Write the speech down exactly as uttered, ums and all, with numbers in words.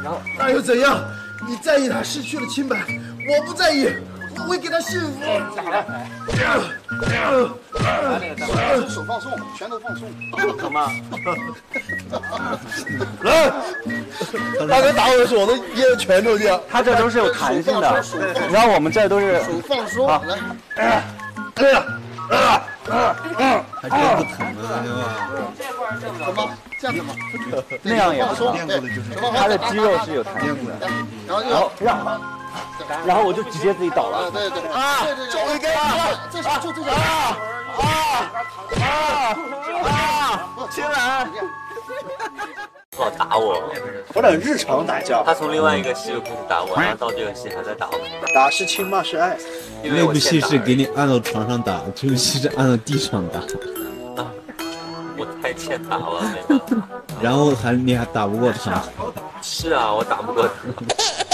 然后那又怎样？你在意他失去了清白，我不在意，我会给他幸福。 打了。 手放松，拳头放松。 好吗？ 来，大哥打我的时候，我都捏着拳头这样。 他这都是有弹性的，然后我们这都是手放松。来， 对了，啊啊啊！还真不疼啊，对吧？ 怎么这样子吗？ 那样也不松， 练过的就是他的肌肉是有弹性的。 然后然后让，然后我就直接自己倒了。 对对啊！ 终于给我这是就这个啊啊啊啊！青兰。 老打我， 我俩日常打架， 他从另外一个戏就开始打我，然后到这个戏还在打我。 打是亲，骂是爱。 因为那部戏是给你按到床上打，这部戏是按到地上打。 啊，我太欠打了，没办法。 然后还你还打不过他。 是啊，我打不过他。